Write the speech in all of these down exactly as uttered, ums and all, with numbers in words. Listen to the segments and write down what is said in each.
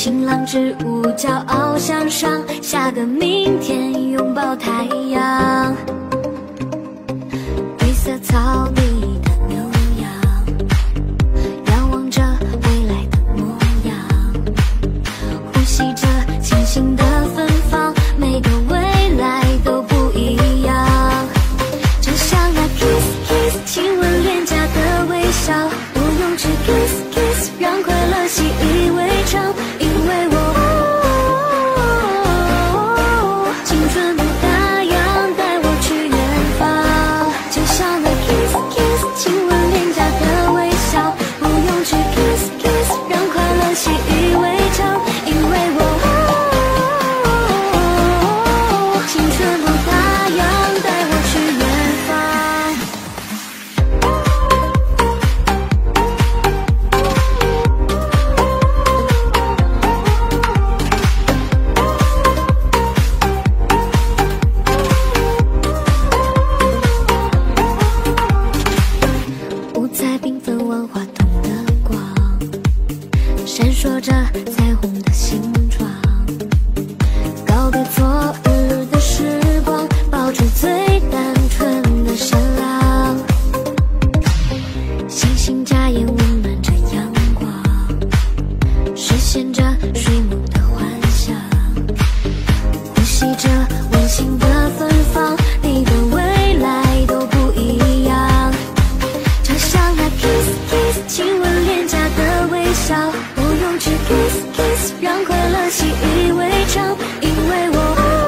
晴朗之舞，骄傲向上，下个明天，拥抱太阳。绿色草地的牛羊，仰望着未来的模样，呼吸着清新的芬芳，每个未来都不一样。就像那 kiss kiss 亲吻脸颊的微笑，不用去 kiss kiss 让快乐习以为常，因为我青春不打烊，带我去远方。就像那 kiss kiss 亲吻脸颊的微笑，不用去 kiss kiss 让快乐习以为常，因为我青春不打烊，带我去远方。五彩缤纷万花筒的光，闪烁着彩虹的形状，告别昨日的时光，抱住最单纯的善良。星星眨眼温暖着阳光，实现着睡梦的幻想，呼吸着温馨的芬芳，你的未来都不一样。就像那 kiss kiss 亲吻脸颊的微笑，不用去 kiss kiss 让快乐习以为常，因为我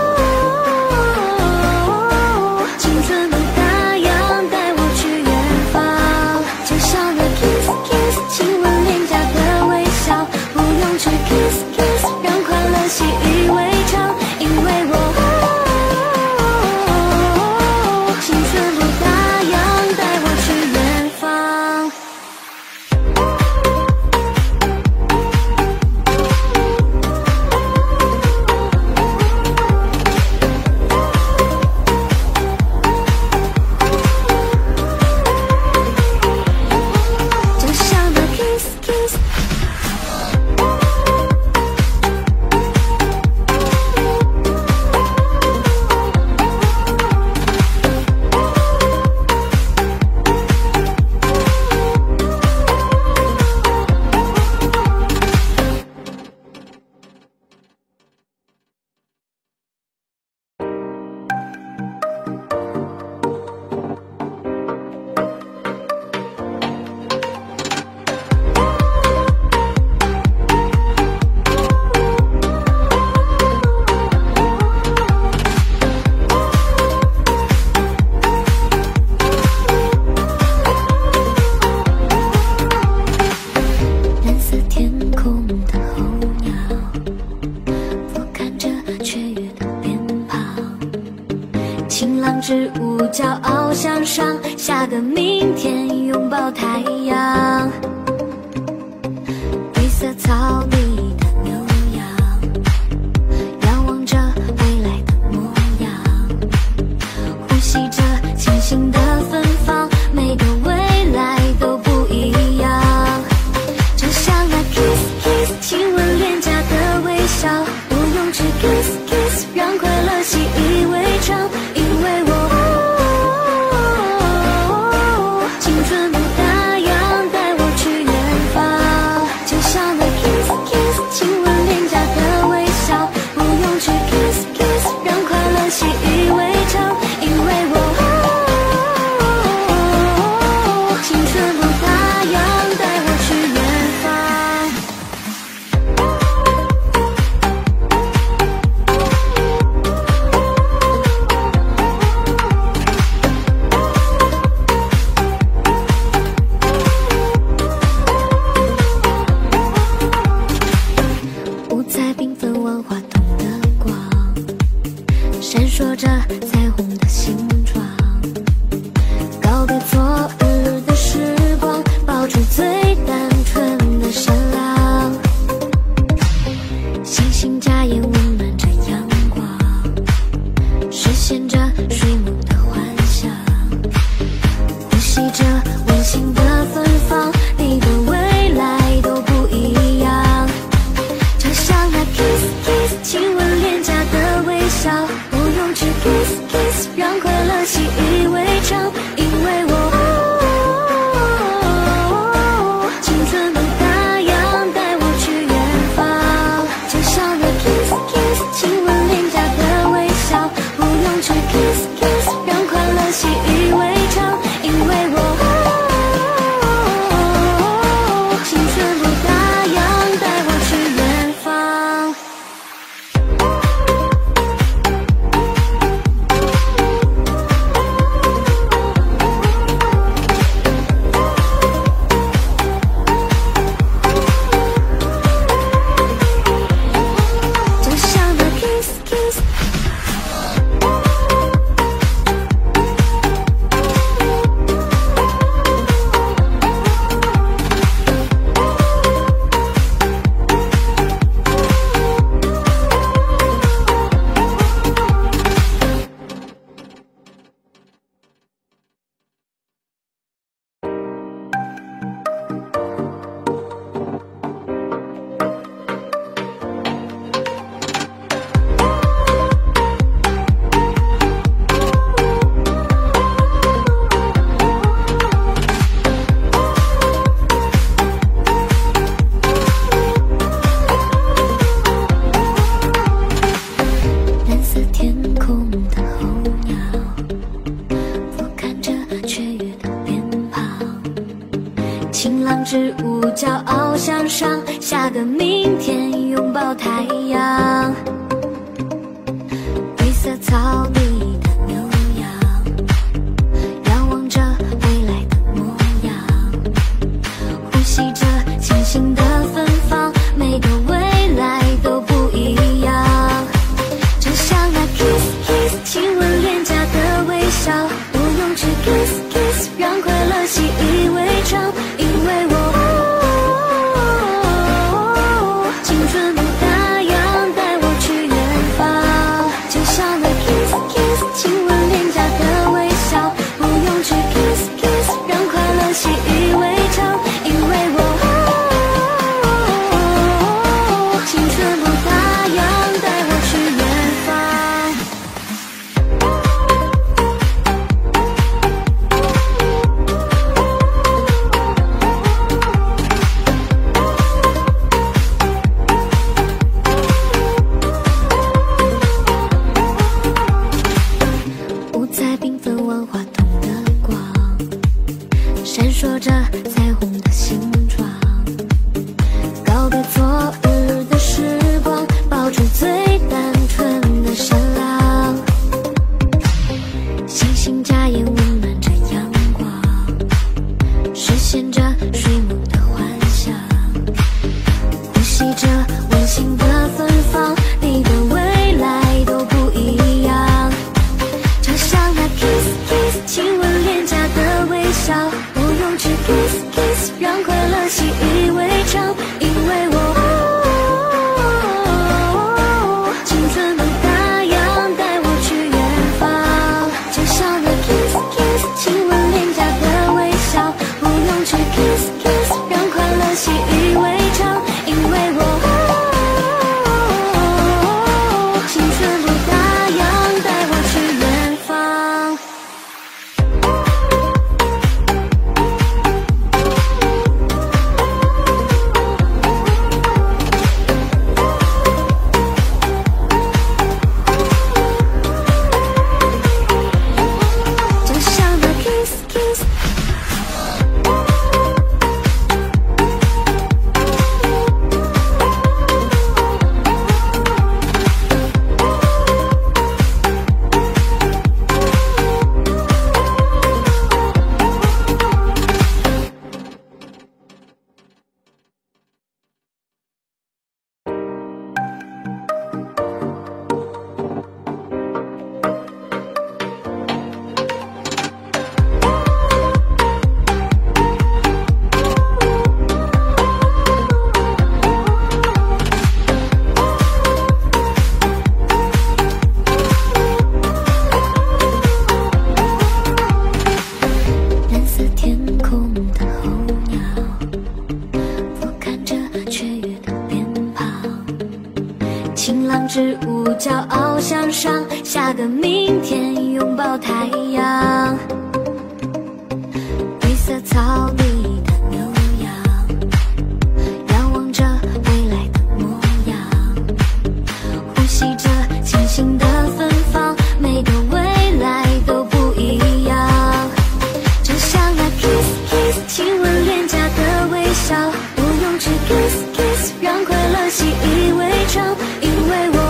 青春不打烊，带我去远方。就像那 kiss kiss 亲吻脸颊的微笑，不用去 kiss kiss 让快乐习以为常，因为我青春不打烊，带我去远方。就像那 kiss kiss。蓝色天空的候鸟，俯瞰着雀跃的脸庞，晴朗之舞，骄傲向上，下个明天，拥抱太阳。绿色草地的牛羊，仰望着未来的模样，呼吸着清新的芬芳，每个未来都不一样。就像那 kiss kiss 亲吻脸颊的微笑，不用去 kiss kiss 让快乐习以为常，因为我青春不打烊，带我去远方。就像那 kiss kiss 亲吻脸颊的微笑，不用去 kiss kiss 让快乐习以为常，因为我青春不打烊，带我去远方。五彩缤纷万花筒的光，闪烁着彩虹的形状，告别昨日的时光，抱住最单纯的善良。星星眨眼温暖着阳光，实现着睡梦的幻想，呼吸着温馨的芬芳，你的未来都不一样。就像向上，下个明天拥抱太阳。绿色草地的牛羊，仰望着未来的模样，呼吸着清新的芬芳，每个未来都不一样。就像那 kiss kiss 亲吻脸颊的微笑，不用去 kiss kiss 让快乐习以为常，因为我青春不打烊，带我去远方。就像那 kiss kiss 亲吻脸颊的微笑，不用去 kiss kiss 让快乐习以为常，因为我青春不打烊，带我去远方。五彩缤纷万花筒的光，闪烁着彩虹的形状，告别昨日的时光，抱住最单纯的善良。星星眨眼温暖着阳光，实现着睡梦的幻想，呼吸着温馨的芬芳，你的未来都不一样。就像那 kiss kiss 亲吻脸颊的微笑，不用去 kiss kiss 让快乐习以为常，因为我青春不打烊，带我去远方。就像那 kiss kiss 亲吻脸颊的微笑，不用去 kiss kiss 让快乐习以为常，因为我青春不打烊，带我去远方。就像那 kiss kiss。蓝色天空的候鸟，俯瞰着雀跃的鞭炮，晴朗之舞骄傲向上，下个明天拥抱太阳。绿色草地的牛羊，仰望着未来的模样，呼吸着清新的芬芳，每个未来都不一样。就像那 kiss kiss 亲吻脸颊的微笑，不用去 kiss kiss 让快乐习以为常，因为我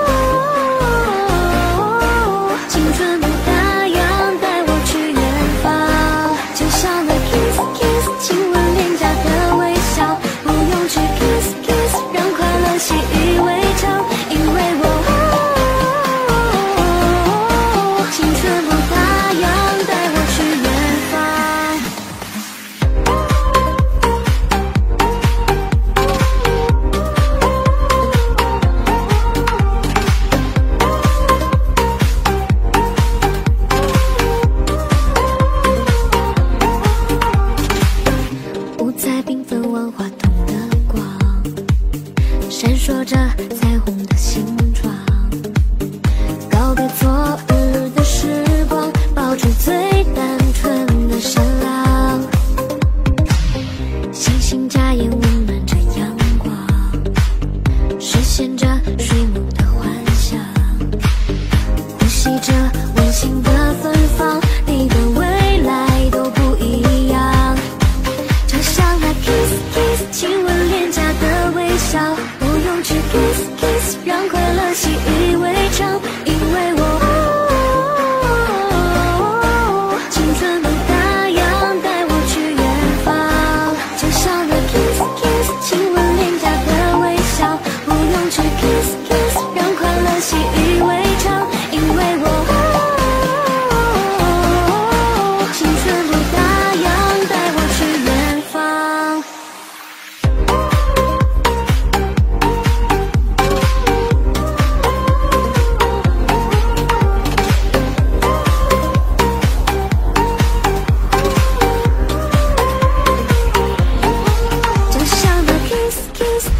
青春不打烊，带我去远方。就像那 kiss kiss 亲吻脸颊的微笑，不用去 kiss kiss 让快乐习以为常，因为我青春不打烊，带我去远方。五彩缤纷万花筒的光，闪烁着彩虹的形状，告别昨日的时光，抱住最单纯的善良。星星眨眼温暖着阳光，实现着睡梦的幻想，呼吸着温馨的芬芳，你的未来都不一样。就像那 kiss kiss 亲吻脸 kiss kiss， 让快乐习以为常，因为我。 习以为常，因为我青春不打烊，带我去远方。就像那 kiss kiss。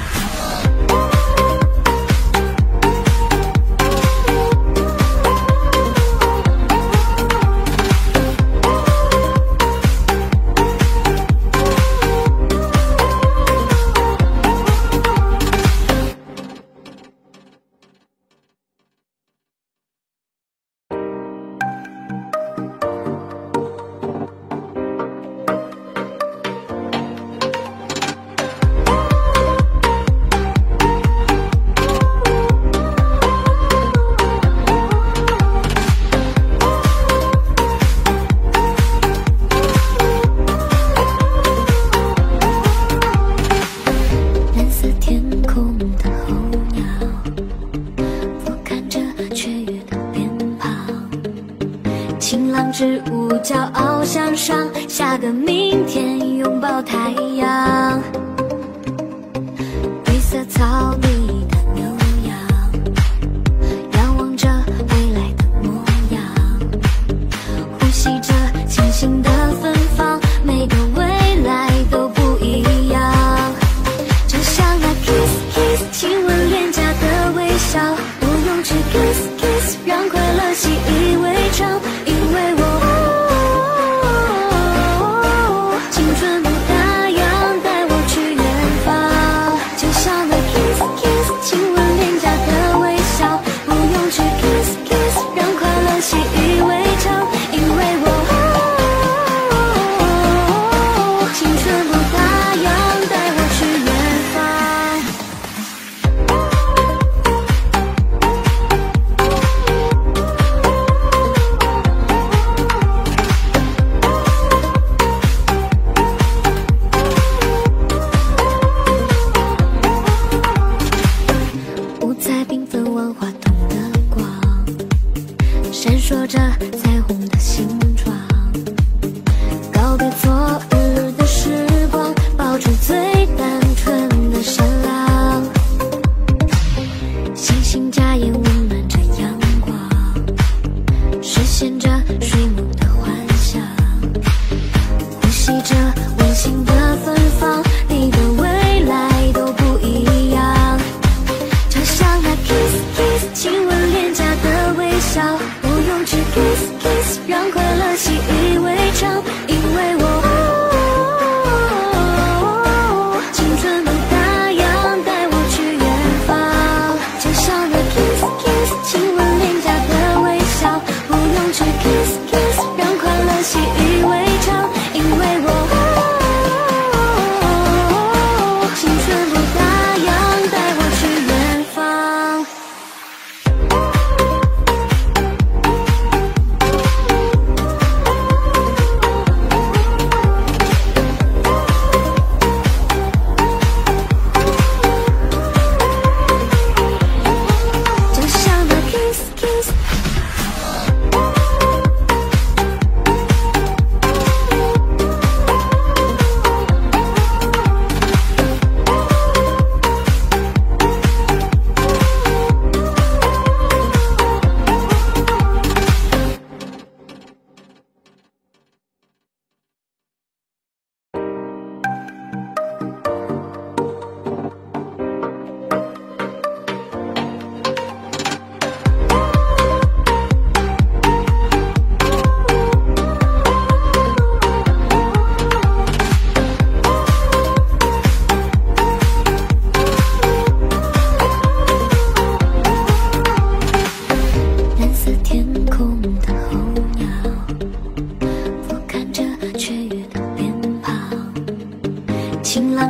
晴朗之舞，骄傲向上，下个明天拥抱太阳。绿色草地的牛羊，仰望着未来的模样，呼吸着清新的芬芳，每个未来都不一样。就像那 kiss kiss， 亲吻脸颊的微笑，不用去 kiss kiss， 让快乐习以为常。 因为我青春不打烊，带我去远方，就像那 kiss。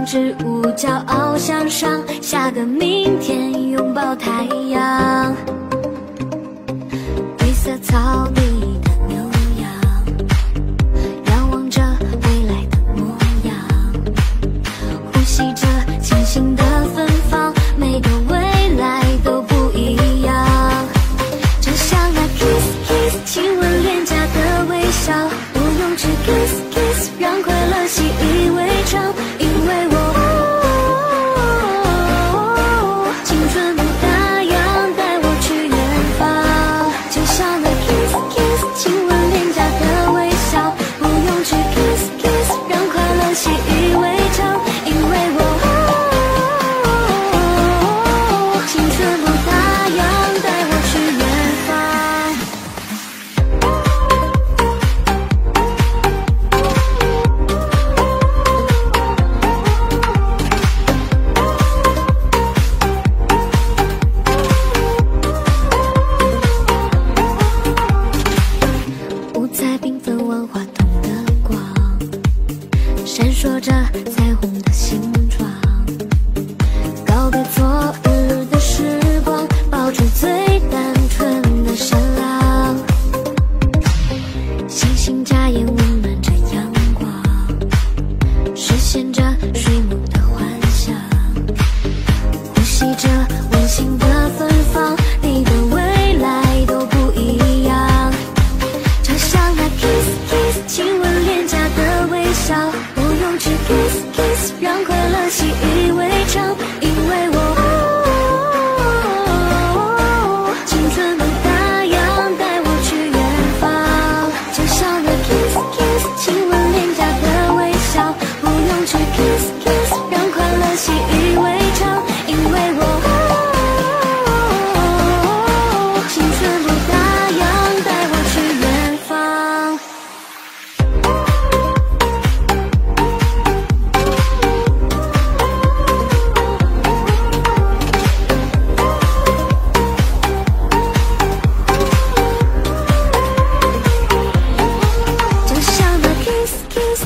之舞，骄傲向上，下个明天，拥抱太阳。绿色草地的牛羊，仰望着未来的模样，呼吸着清新的芬芳，每个未来都不一样。就像那 kiss kiss 亲吻脸颊的微笑，不用去 kiss kiss 让快乐习以为常，因为我青春不打烊，带我去远方。就像那 kiss kiss 亲吻脸颊的微笑，不用去 kiss kiss 让快乐习以为常，因为我青春不打烊，带我去远方。五彩缤纷万花筒的光，闪烁着彩虹的形状，告别昨日的时光，抱住最单纯的善良。星星眨眼温暖着阳光，实现着睡梦的幻想，呼吸着温馨的芬芳，你的未来都不一样。就像那 kiss kiss 亲吻脸颊的微笑，不用去 kiss kiss 让快乐习以为常，因为我青春不打烊，带我去远方。就像那 kiss kiss 亲吻脸颊的微笑，不用去 kiss kiss 让快乐习以为常，因为我青春不打烊，带我去远方。就像那 kiss kiss。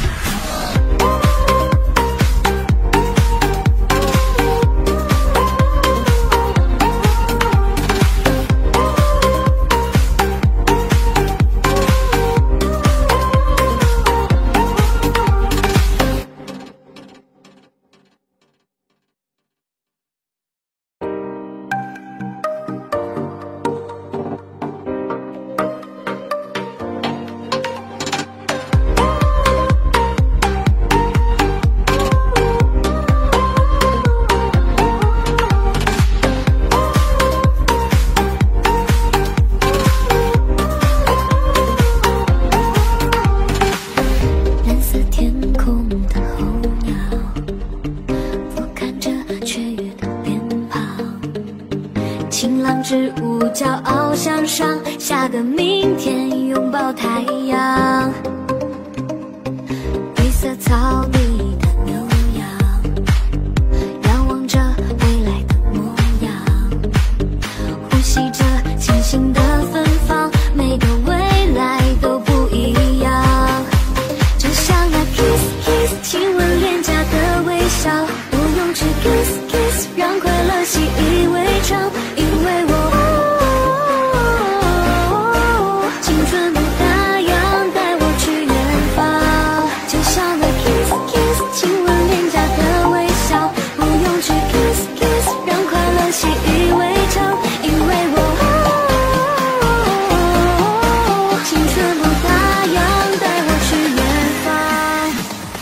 蓝色天空的候鸟，俯瞰着雀跃的鞭炮，晴朗之舞，骄傲向上，下个明天，拥抱太阳。绿色草地的牛羊，仰望着未来的模样，呼吸着清新的芬芳，每个未来都不一样。就像那 kiss kiss 亲吻脸颊的微笑，不用去 kiss kiss 让快乐习以为常，因为我青春不打烊，带我去远方。就像那 kiss kiss 亲吻脸颊的微笑，不用去 kiss kiss 让快乐习以为常，因为我青春不打烊，带我去远方。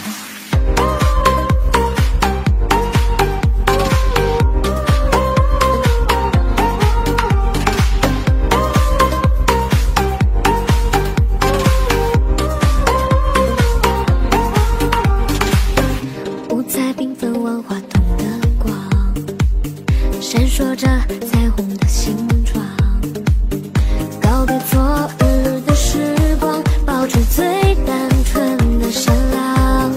五彩缤纷万花筒的光，闪烁着彩虹的形状，告别昨日的时光，抱住最单纯的善良。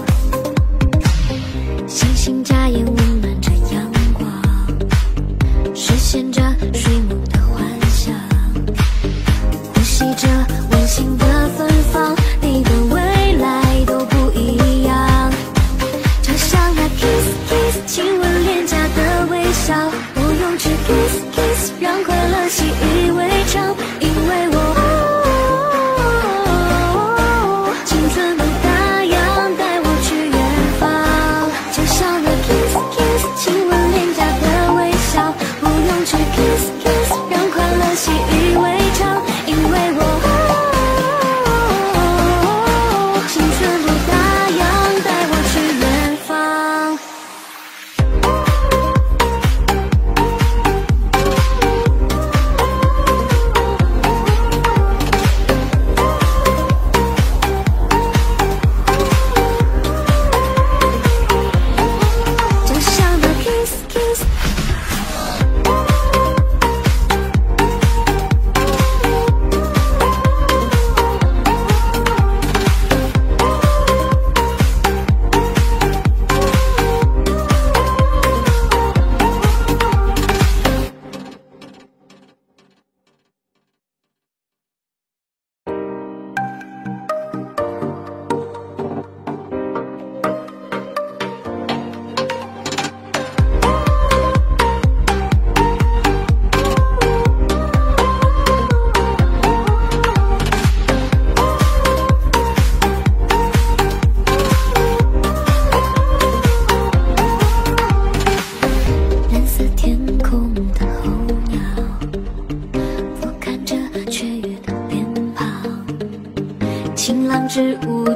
星星眨眼温暖着阳光，实现着睡梦的幻想，呼吸着温馨的芬芳，你的未来都不一样。就像那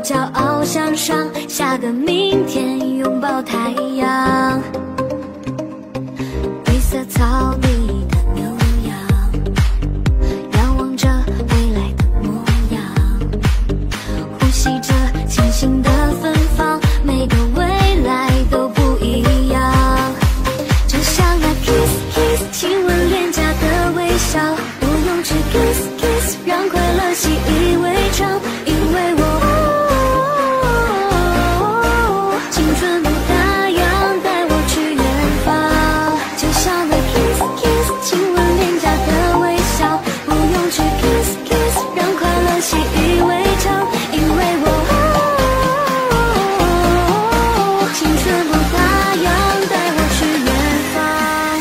骄傲向上，下个明天拥抱太阳。绿色草地的牛羊，仰望着未来的模样，呼吸着清新的芬芳，每个未来都不一样。就像那 kiss kiss 亲吻脸颊的微笑，不用去 kiss kiss 让快乐习以为常，因为我青春不打烊，带我去远方。就像那 kiss kiss 亲吻脸颊的微笑，不用去 kiss kiss 让快乐习以为常，因为我青春不打烊，带我去远方。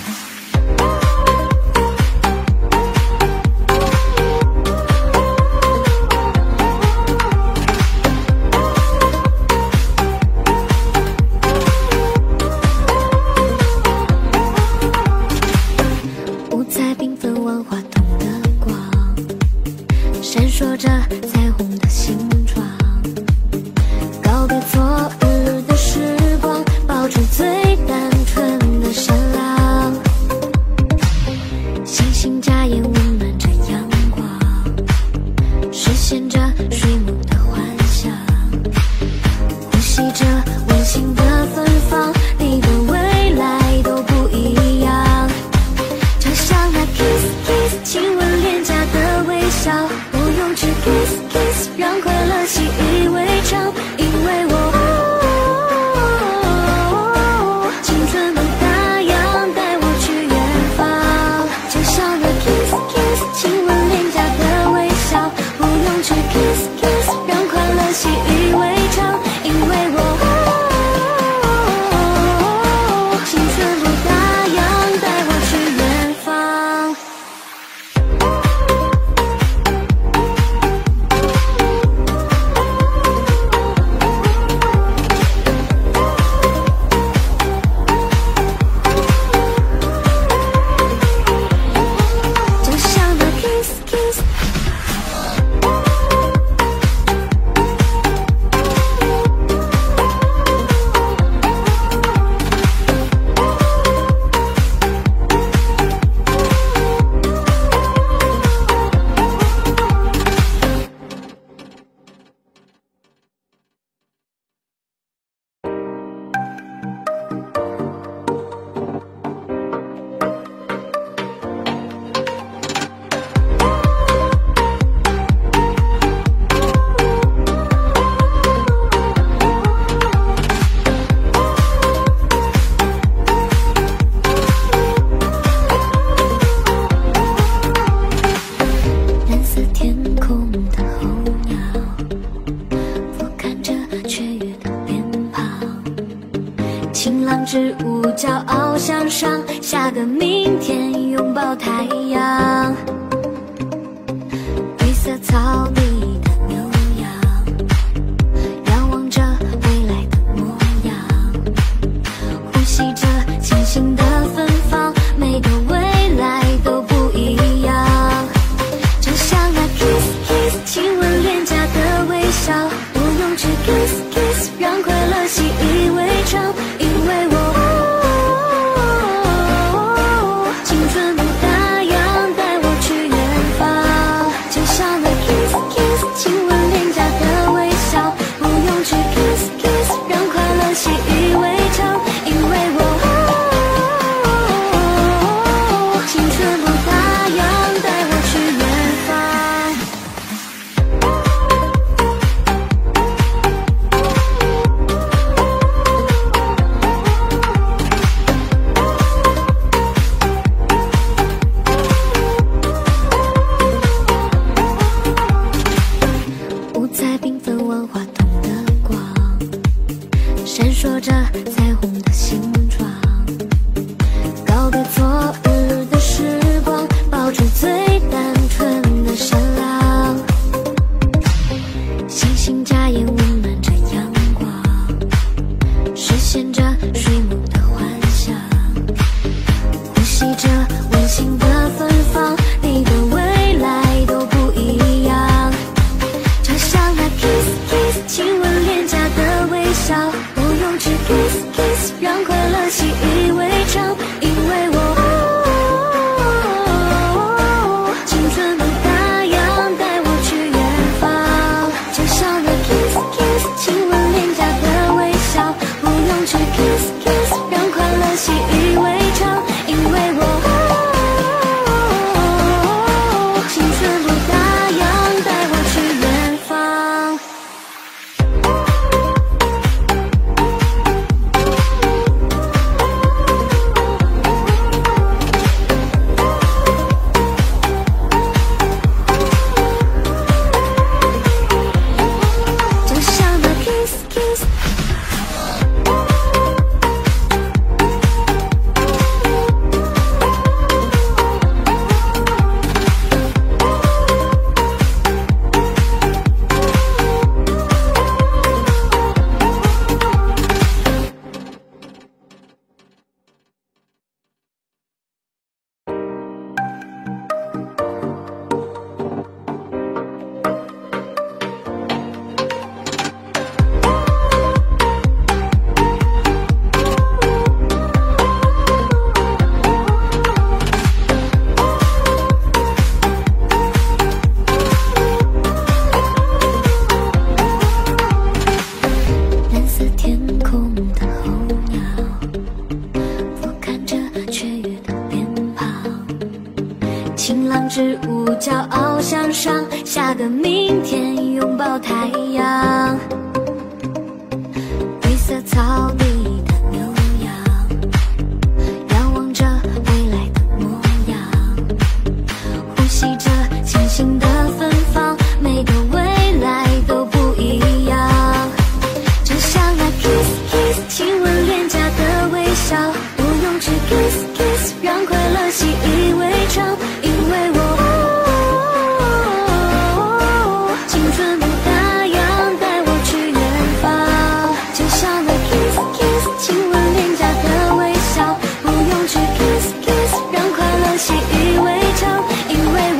五彩缤纷万花筒的光，闪烁着彩虹的形状，告别昨日的时光，抱住最单纯的善良。星星眨眼温暖着阳光，实现着睡梦的幻想，呼吸着温馨的芬芳，你的未来都不一样。就像那 kiss kiss 亲吻脸颊的微笑，不用去 kiss kiss 让快乐习以为常，因为我青春不打烊，带我去远方。就像那 kiss kiss 亲吻脸颊的微笑，不用去 kiss kiss 让快乐习以为常，因为我青春不打烊，带我去远方。就像那 kiss kiss蓝色天空的候鸟，俯瞰着雀跃的脸庞，晴朗之舞骄傲向上，下个明天拥抱太阳。绿色草地的牛羊，仰望着未来的模样，呼吸着清新的芬芳，每个未来都不一样。就像那 kiss kiss 亲吻脸颊的微笑，不用去 kiss kiss 让快乐习以为常，因为我青春不打烊，带我去远方。就像那 kiss kiss 亲吻脸颊的微笑，不用去 kiss kiss 让快乐习以为常，因为我浪之舞，骄傲向上，下个明天拥抱太阳。绿色草地的牛羊，仰望着未来的模样，呼吸着清新的芬芳，每个未来都不一样。就像那 kiss kiss 亲吻脸颊的微笑，不用去 kiss kiss 让快乐习以为常，因为我青春不打烊，带我去远方。就像那 kiss kiss 亲吻脸颊的微笑，不用去 kiss kiss 让快乐习以为常，因为我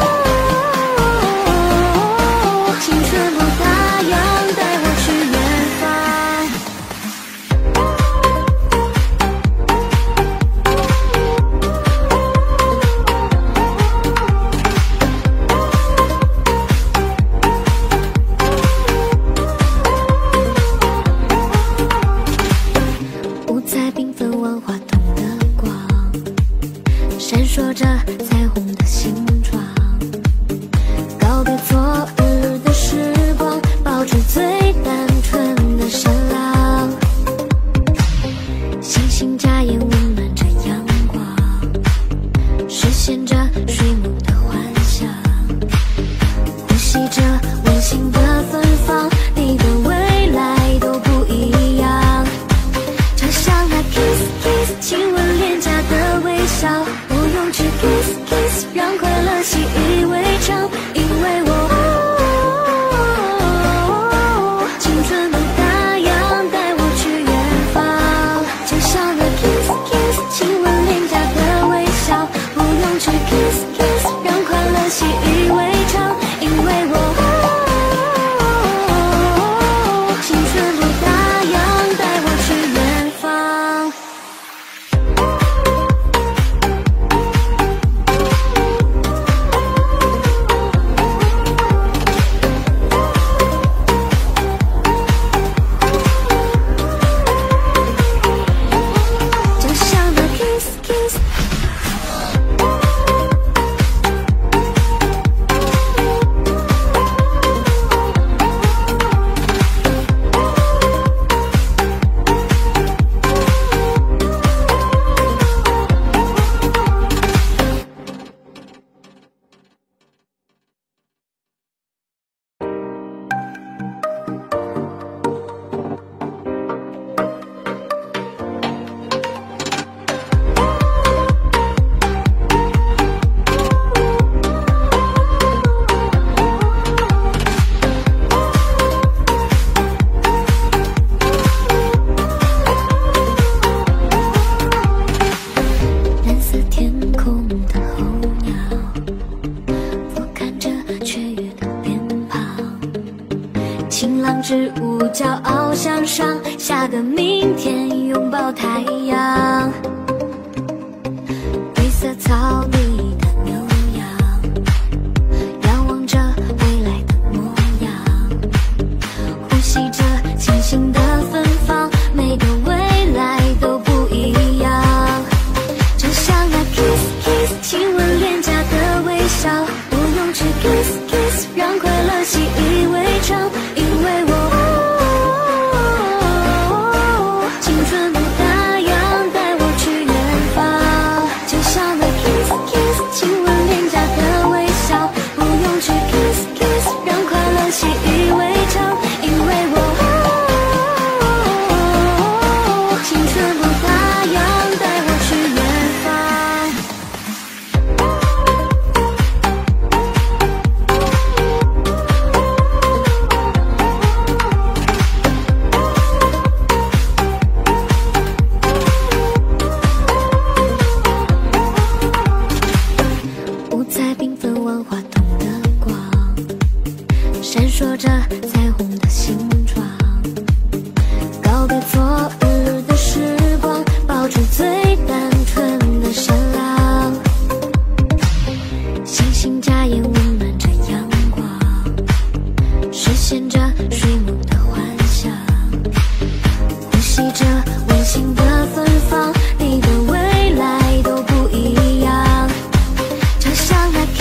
青春不打烊，带我去远方。五彩缤纷万花筒的光，闪烁着彩虹的形状，告别昨日的时光，抱住最单纯的善良。星星眨眼温暖着阳光，实现着水母的幻想，呼吸着温馨的芬芳，你的未来都不一样。就像那 kiss kiss 亲吻脸颊的微笑，不用去 kiss kiss 让快乐习以为常，因为我青春不打烊，带我去远方。就像那 kiss kiss 亲吻脸颊的微笑，不用去 kiss kiss 让快乐习以为常，因为我青春不打烊，带我去远方。就像那 kiss kiss。蓝色天空的候鸟，俯瞰着雀跃的脸庞，晴朗之舞，骄傲向上，下个明天拥抱太阳。绿色草地的牛羊，仰望着未来的模样，呼吸着清新的芬芳，每个未来都不一样。就像那 kiss kiss 亲吻脸颊的微笑，不用去 kiss kiss 让快乐习以为常，因为我青春不打烊，带我去远方。就像那 kiss kiss 亲吻脸颊的微笑，不用去 kiss kiss 让快乐习以为常，因为我青春不打烊，带我去远方。五彩缤纷万花筒的光，闪烁着彩虹的形状，告别昨日的时光，抱住最单纯的善良。星星眨眼温暖着阳光，实现着水母的幻想，呼吸着温馨的芬芳，你的未来都不一样。就像那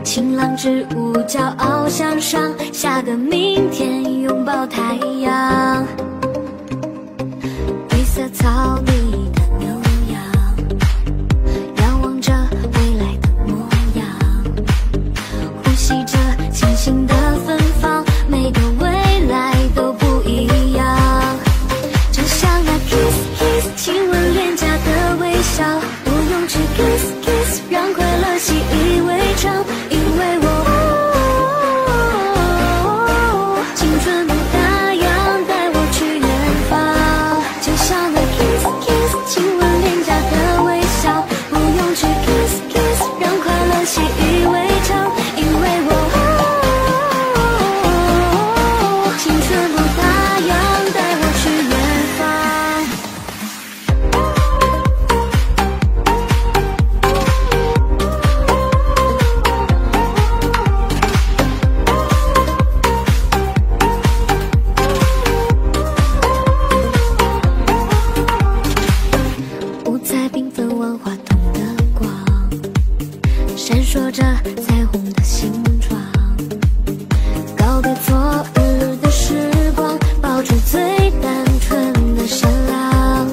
晴朗之舞，骄傲向上，下个明天，拥抱太阳。绿色草地的牛羊，仰望着未来的模样，呼吸着清新的芬芳，每个未来都不一样。就像那 kiss kiss 亲吻脸颊的微笑，不用去 kiss kiss 让快乐习以为常，因为我青春不打烊，带我去远方。就像那 kiss kiss 亲吻脸颊的微笑，不用去 kiss kiss 让快乐习以为常，因为我青春不打烊，带我去远方。五彩缤纷万花筒的光，闪烁着彩虹的形状，告别昨日的时光，抱住最单纯的善良。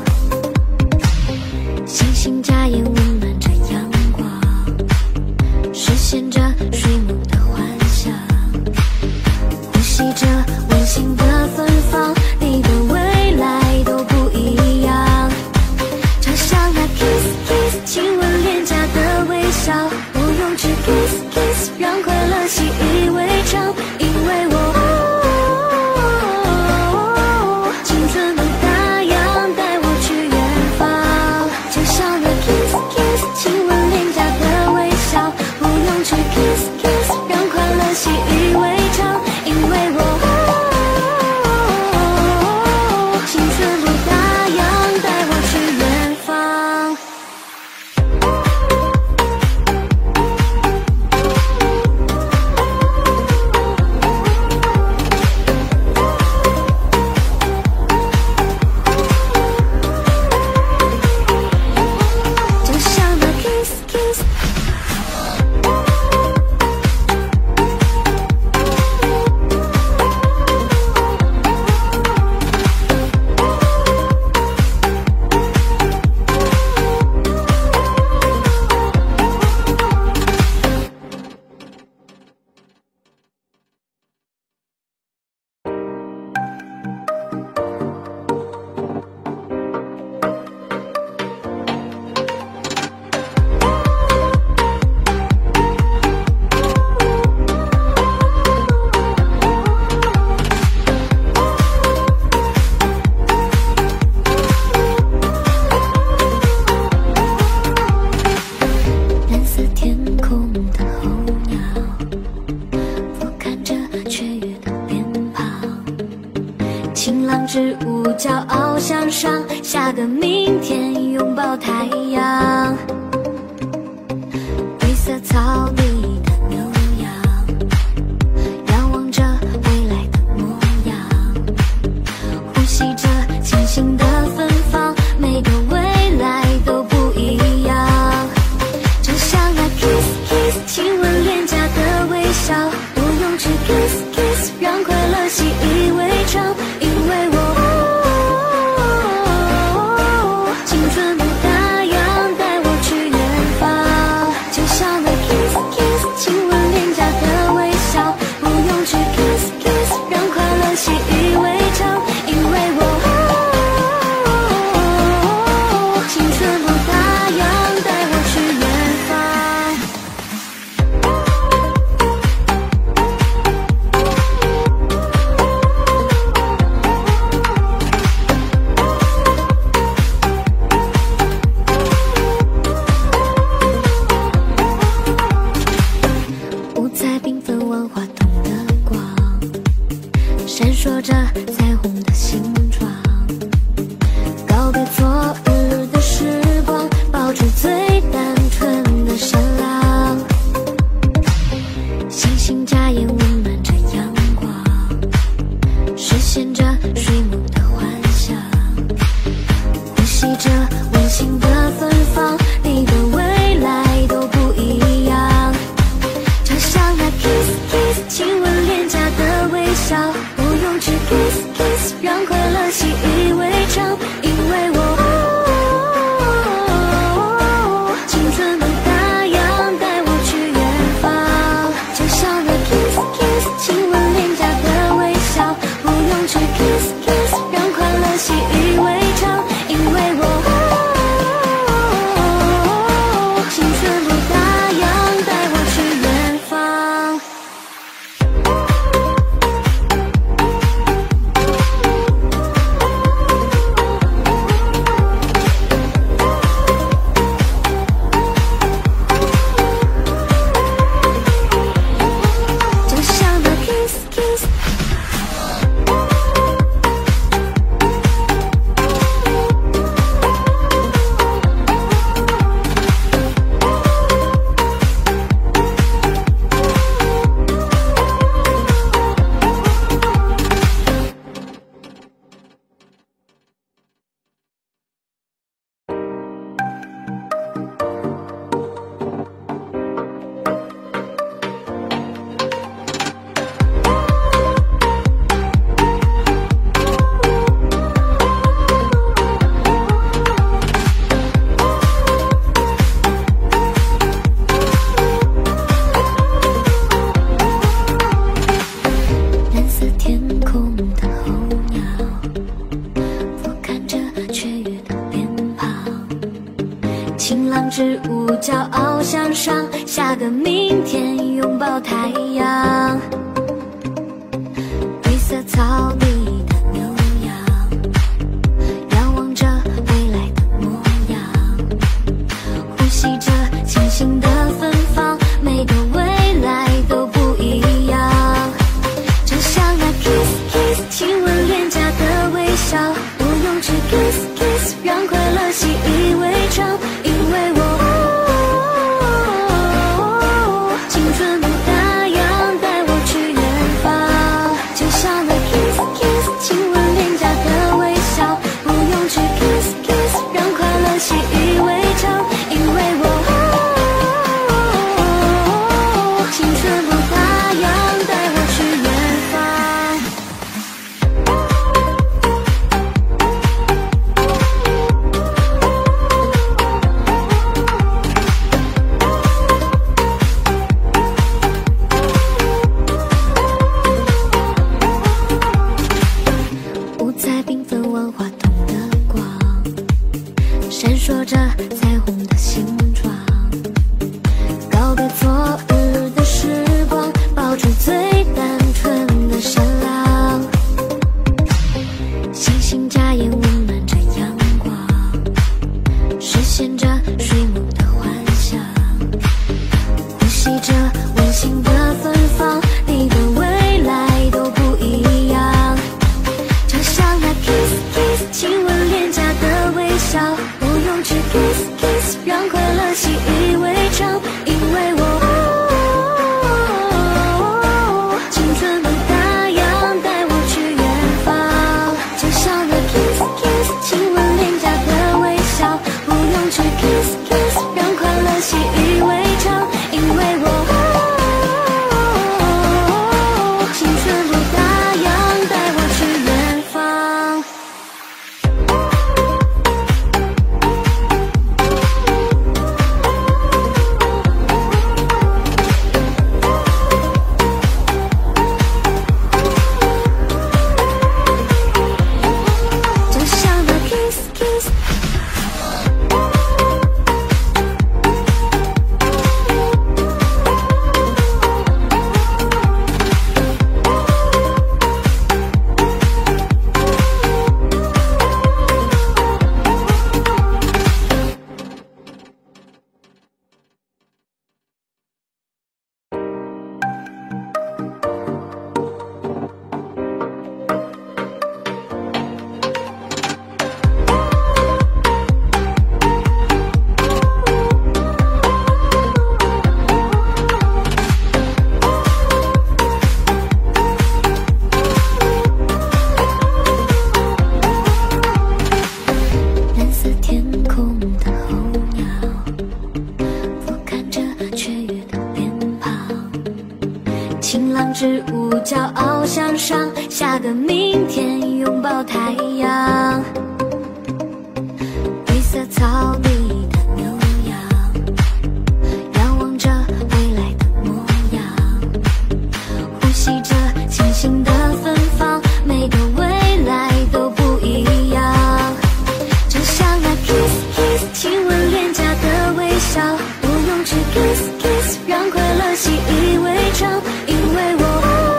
星星眨眼温暖着阳光，实现着睡梦的幻想，呼吸着温馨的芬芳，你的未来都不一样。就像那 kiss kiss 亲吻脸颊的微笑，不用去 kiss kiss 让快乐习以为常，因为我青春不打烊，带我去远方。就像那 kiss kiss 亲吻脸颊的微笑，不用去 kiss kiss 让快乐习以为常，因为我青春不打烊，带我去远方。就像那 kiss kiss。蓝色天空的候鸟，俯瞰着雀跃的鞭炮，晴朗之舞，骄傲向上，下个明天，拥抱太阳。绿色草地的牛羊，仰望着未来的模样，呼吸着清新的芬芳，每个未来都不一样。就像那 kiss kiss 亲吻脸颊的微笑，不用去 kiss kiss 让快乐习以为常，因为我青春不打烊，带我去远方。就像那 kiss kiss 亲吻脸颊的微笑，不用去 kiss kiss 让快乐习以为常，因为我青春不打烊，带我去远方。五彩缤纷万花筒的光，闪烁着彩虹的形状，告别昨日的时光，抱住最单纯的善良。星星眨眼温暖着阳光，实现着睡梦的幻想，呼吸着温馨的芬芳，你的未来都不一样。就像那 kiss kiss 亲吻脸颊的微笑，不用去 kiss kiss 让快乐习以为常，因为我、哦、青春如大洋带我去远方，就像那 kiss kiss 亲吻脸颊的微笑，不用去 kiss kiss 让快乐习以为常，因为我、哦、青春如大洋带我去远方。就像那 kiss kiss。蓝色天空的候鸟，俯瞰着雀跃的脸庞，晴朗之舞骄傲向上，下个明天拥抱太阳。绿色草地的牛羊，仰望着未来的模样，呼吸着清新的芬芳，每个未来都不一样。就像那 kiss kiss 亲吻脸颊的微笑，不用去 kiss kiss 让快乐习以为常，因为我、哦、青春如大洋带我去远方，就像那 kiss kiss 晴朗之舞，骄傲向上，下个明天，拥抱太阳。绿色草地的牛羊，仰望着未来的模样，呼吸着清新的芬芳，每个未来都不一样。就像那 kiss kiss 亲吻脸颊的微笑，不用去 kiss kiss 让快乐习以为常，因为我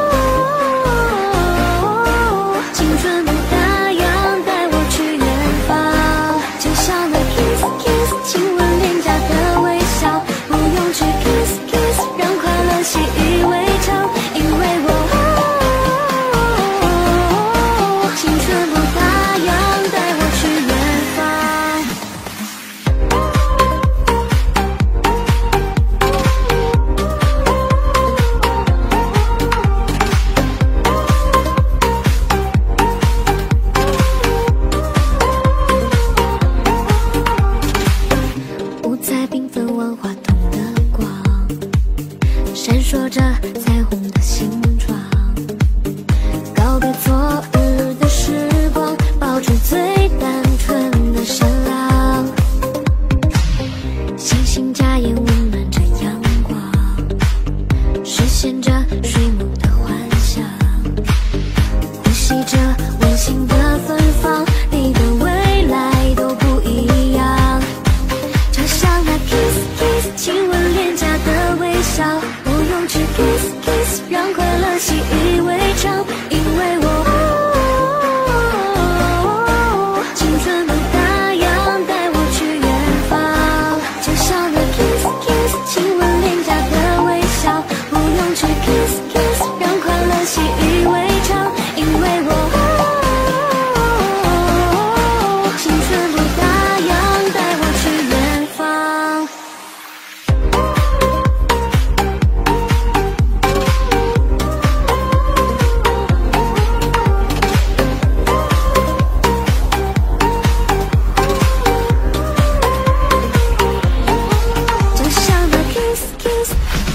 青春不打烊，带我去远方。就像那 kiss kiss 亲吻脸颊的微笑，不用去 kiss kiss 让快乐习以为常，因为我青春不打烊，带我去远方。五彩缤纷万花筒的光，闪烁着彩虹的形状，告别昨日的时光，抱住最单纯的善良。星星眨眼温暖着阳光，实现着睡梦的幻想，呼吸着温馨的芬芳，你的未来都不一样。就像那 kiss kiss 亲吻脸颊的微笑，不用去 kiss kiss 让快乐习以为常，因为我青春不打烊，带我去远方。就像那 kiss kiss 亲吻脸颊的微笑，不用去 kiss kiss 让快乐习以为常，因为我青春不打烊，带我去远方。就像那 kiss kiss。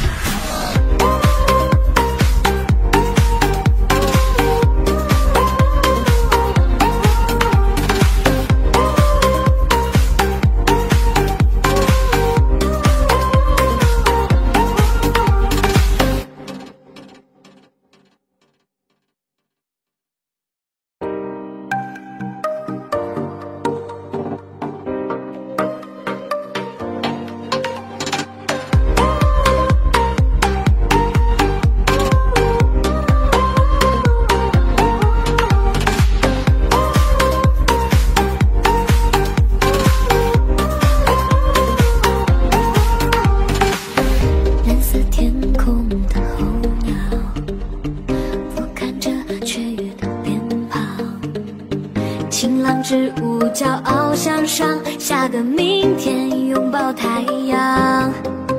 蓝色天空的候鸟，俯瞰着雀跃的鞭炮，晴朗之舞，骄傲向上，下个明天，拥抱太阳。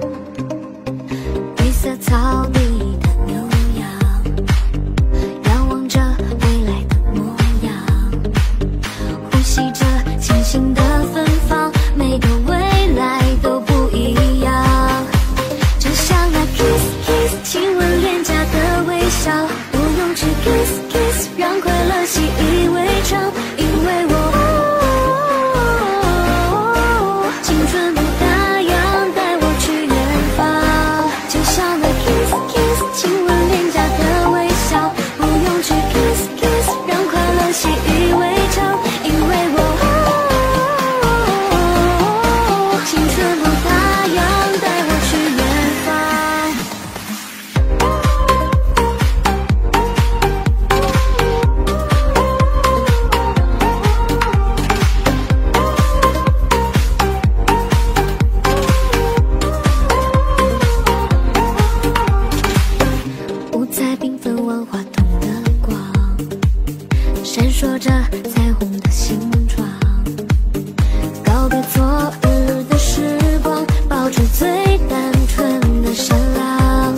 绿色草地的牛羊，仰望着未来的模样，呼吸着清新的芬芳，每个未来都不一样。就像那 kiss kiss 亲吻脸颊的微笑，不用去 kiss kiss 让快乐习以为常，因为我青春不打烊，带我去远方。就像那 kiss kiss 亲吻脸颊的微笑，不用去 kiss kiss 让快乐习以为常，因为我青春不打烊，带我去远方。五彩缤纷万花筒的光，闪烁着彩虹的形状，告别昨日的时光，抱住最单纯的善良。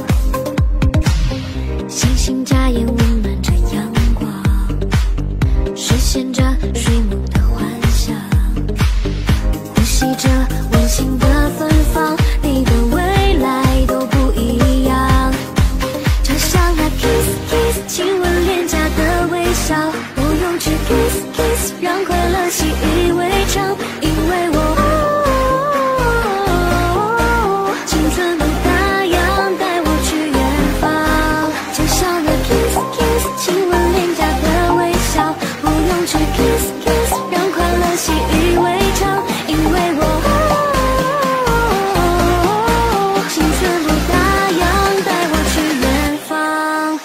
星星眨眼温暖着阳光，实现着睡梦的幻想，呼吸着温馨的芬芳，你的未来都不一样。就像 kiss kiss， 让快乐习以为常，因为我。 习以为常，因为我青春不打烊，带我去远方。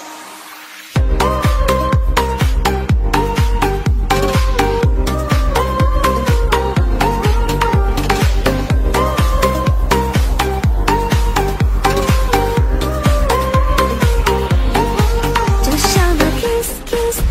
就像那 kiss kiss。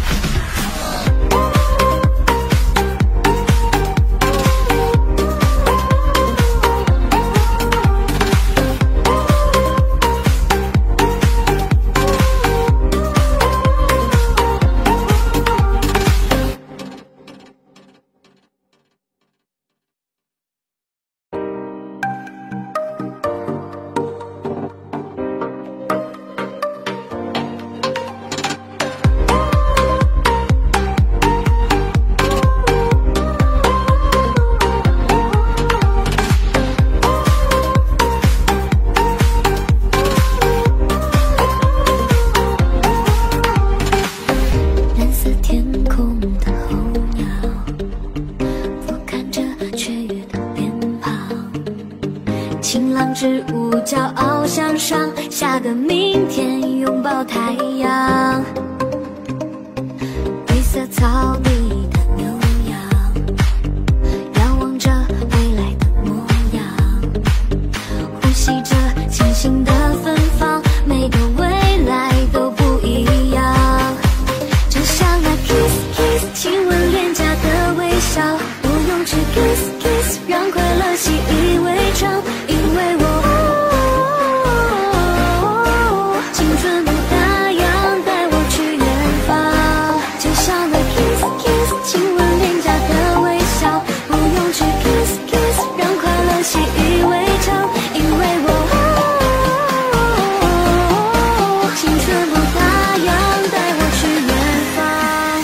晴朗之舞，骄傲向上，下个明天拥抱太阳。绿色草地的牛羊，仰望着未来的模样，呼吸着清新的芬芳，每个未来都不一样。就像那 kiss kiss， 亲吻脸颊的微笑，不用去 kiss kiss， 让快乐习以为常。 因为我青春不打烊，带我去远方。就像那 kiss kiss， 亲吻脸颊的微笑，不用去 kiss kiss， 让快乐习以为常。因为我青春不打烊，带我去远方。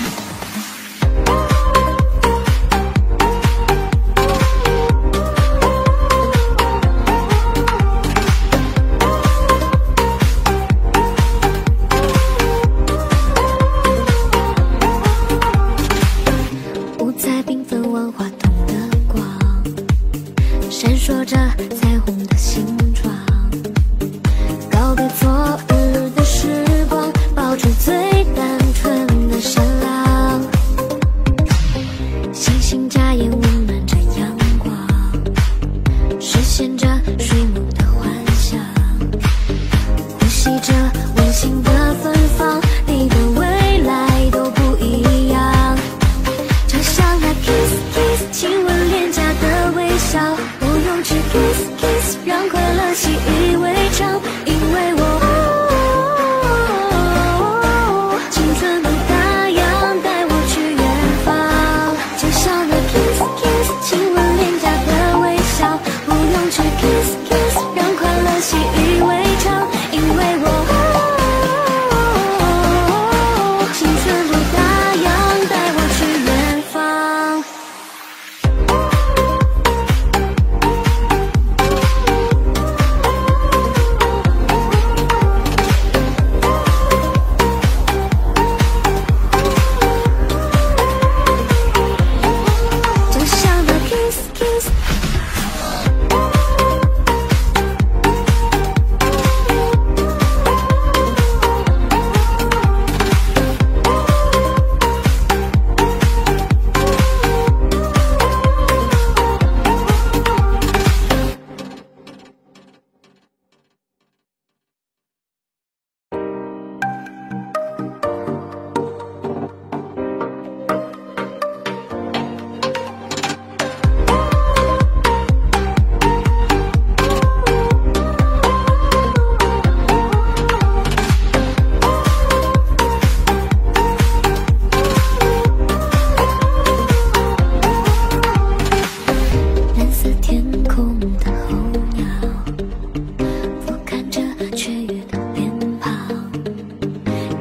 闪烁着彩虹的形状，告别昨日的时光，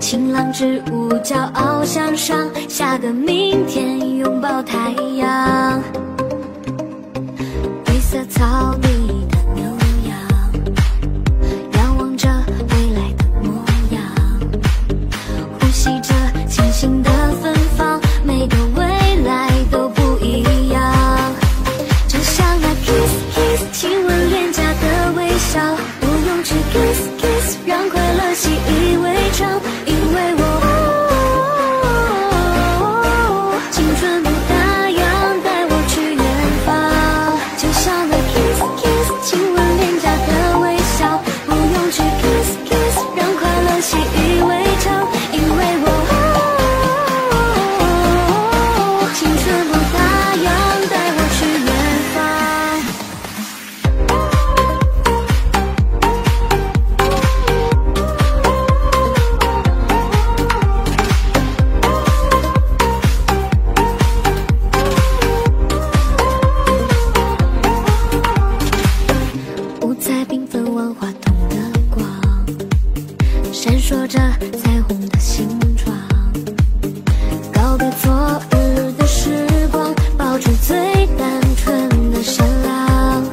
晴朗之舞，骄傲向上，下个明天拥抱太阳。绿色草地的牛羊，仰望着未来的模样，呼吸着清新的芬芳，每个未来都不一样。就像那 kiss kiss 亲吻脸颊的微笑，不用去 kiss kiss 让快乐习以为常，因为我青春不打烊，带我去远方。就像那 kiss kiss 亲吻脸颊的微笑，不用去 kiss kiss 让快乐习以为常，因为我青春不打烊，带我去远方。五彩缤纷万花筒的光，闪烁着彩虹的形状，告别昨日的时光，抱住最单纯的善良。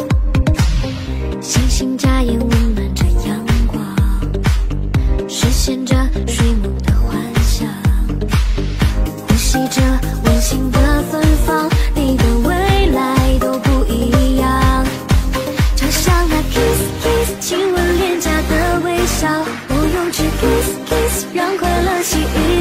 星星眨眼温暖着阳光，实现着睡梦的幻想，呼吸着温馨的芬芳，你的未来都不一样。就像那 kiss kiss 亲吻脸颊的微笑，不用去 kiss kiss 让快乐习以